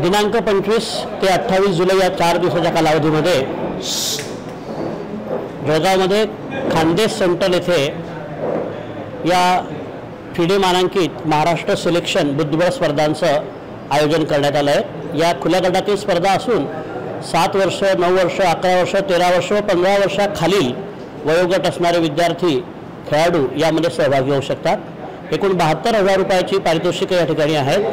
दिनांक 25 ते 28 जुलै या 4 दिवसाच्या कालावधीमध्ये जळगावमध्ये खानदेश सेंट्रल येथे या फिडे मानांकित महाराष्ट्र सिलेक्शन बुद्धिबळ स्पर्धांचं आयोजन करण्यात आलं आहे। या खुल्या गटातील स्पर्धा असून 7 वर्ष 9 वर्ष 11 वर्ष 13 वर्ष व 15 वर्षाखालील वयोगट असणारे विद्यार्थी खेळाडू यामध्ये सहभागी होऊ शकतात। एकूण 72,000 रुपयाची पारितोषिके या ठिकाणी आहेत।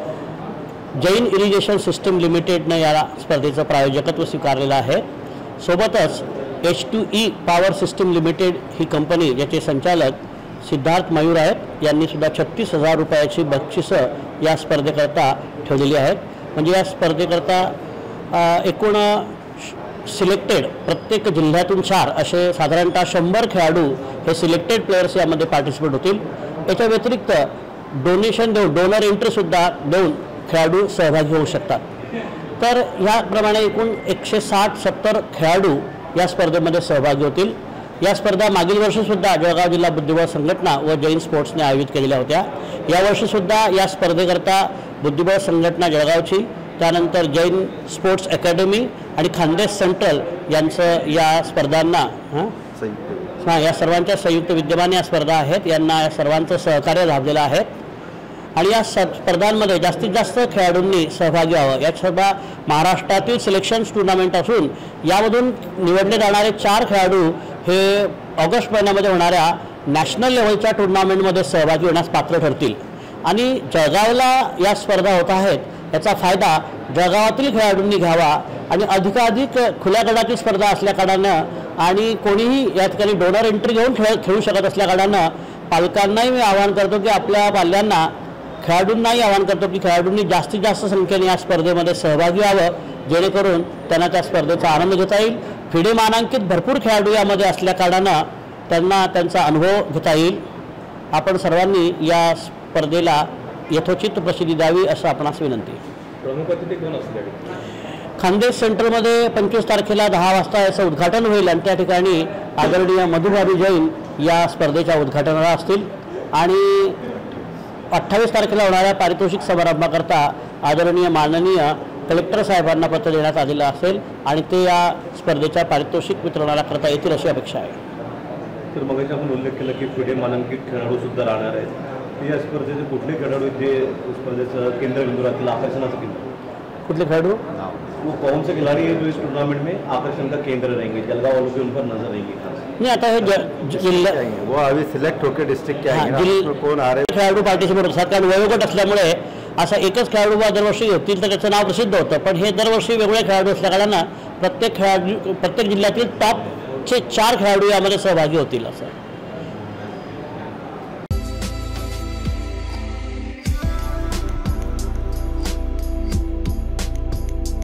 जैन इरिगेशन सिस्टम लिमिटेडने या स्पर्धेचं प्रायोजकत्व स्वीकारलेलं आहे। सोबतच H2E पॉवर सिस्टम लिमिटेड ही कंपनी ज्याचे संचालक सिद्धार्थ मयूर आहेत यांनी सुद्धा 36,000 रुपयाची बक्षिसं या स्पर्धेकरता ठेवलेली आहेत। म्हणजे या स्पर्धेकरता एकूण सिलेक्टेड प्रत्येक जिल्ह्यातून 4 असे साधारणतः 100 खेळाडू हे सिलेक्टेड प्लेयर्स यामध्ये पार्टिसिपेट होतील। याच्या व्यतिरिक्त डोनेशन देऊन डोनर एंट्रीसुद्धा देऊन खेळाडू सहभागी होऊ शकतात। तर ह्याप्रमाणे एकूण 160-70 खेळाडू या स्पर्धेमध्ये सहभागी होतील। या स्पर्धा मागील वर्षीसुद्धा जळगाव जिल्हा बुद्धिबळ संघटना व जैन स्पोर्ट्सने आयोजित केलेल्या होत्या। यावर्षीसुद्धा या स्पर्धेकरता बुद्धिबळ संघटना जळगावची, त्यानंतर जैन स्पोर्ट्स अकॅडमी आणि खानदेश सेंट्रल यांचं या स्पर्धांना या सर्वांच्या संयुक्त विद्यमाने या स्पर्धा आहेत। यांना या सर्वांचं सहकार्य लाभलेलं आहे आणि या स्पर्धांमध्ये जास्तीत जास्त खेळाडूंनी सहभागी व्हावं। या स्पर्धा महाराष्ट्रातील सिलेक्शन्स टूर्नामेंट असून यामधून निवडले जाणारे 4 खेळाडू हे ऑगस्ट महिन्यामध्ये होणाऱ्या नॅशनल लेवलच्या टूर्नामेंटमध्ये सहभागी होण्यास पात्र ठरतील आणि जळगावला या स्पर्धा होत आहेत याचा फायदा जळगावातील खेळाडूंनी घ्यावा आणि अधिकाधिक खुल्या गटाची स्पर्धा असल्याकारणानं आणि कोणीही या ठिकाणी डोनर एंट्री घेऊन खेळू शकत असल्याकारणानं पालकांनाही मी आवाहन करतो की आपल्या पाल्यांना खेळाडूंनाही आवाहन करतो की खेळाडूंनी जास्तीत जास्त संख्येने या स्पर्धेमध्ये सहभागी व्हावं जेणेकरून त्यांना त्या स्पर्धेचा आनंद घेता येईल। फिडे मानांकित भरपूर खेळाडू यामध्ये असल्याकारणानं त्यांना त्यांचा अनुभव घेता येईल। आपण सर्वांनी या स्पर्धेला यथोचित प्रसिद्धी द्यावी असं आपणास विनंती। प्रमुख अतिथी कोण असतील? खानदेश सेंटरमध्ये 25 तारखेला 10 वाजता याचं उद्घाटन होईल आणि त्या ठिकाणी आदरणीय मधुभाभी जैन या स्पर्धेच्या उद्घाटनाला असतील आणि 28 तारखेला होणाऱ्या पारितोषिक समारंभाकरता आदरणीय माननीय कलेक्टर साहेबांना पत्र देण्यात आलेलं असेल आणि ते या स्पर्धेच्या पारितोषिक वितरणाला करता येतील अशी अपेक्षा आहे। तर मग आपण उल्लेख केला की फिडे मानांकित खेळाडू सुद्धा राहणार आहेत। या स्पर्धेचे कुठले खेळाडू जे स्पर्धेचं केंद्रबिंदू राहतील, आकर्षणाचं केंद्र? कुठले खेळाडू? वो कौन से खिलाड़ी है जो इस टूर्नामेंट में आकर्षण का केंद्र रहेंगे, जलगांव वालों के उन पर नजर रहेगी? नहीं, आता है जिल्हा वो अभी सिलेक्ट होकर डिस्ट्रिक्ट के आएंगे, कोण आ रहे खेळाडू पार्टिसिपेट होतात कारण वयोगट असल्यामुळे असा एकच खेळाडू दरवर्षी होतील तर त्याचं नाव प्रसिद्ध होतं, पण हे दरवर्षी वेगवेगळे खेळाडू असल्याकारणानं प्रत्येक जिल्ह्यातील टॉपचे 4 खेळाडू यामध्ये सहभागी होतील असं